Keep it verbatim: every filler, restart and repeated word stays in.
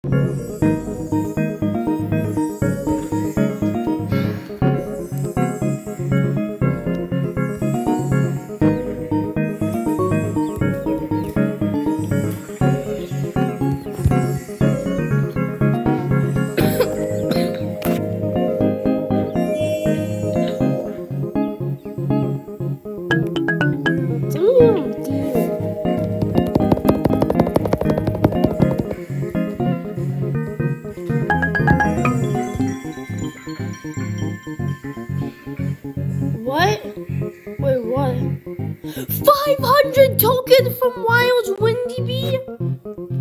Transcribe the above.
What? Wait, what? five hundred tokens from Wild Windy Bee?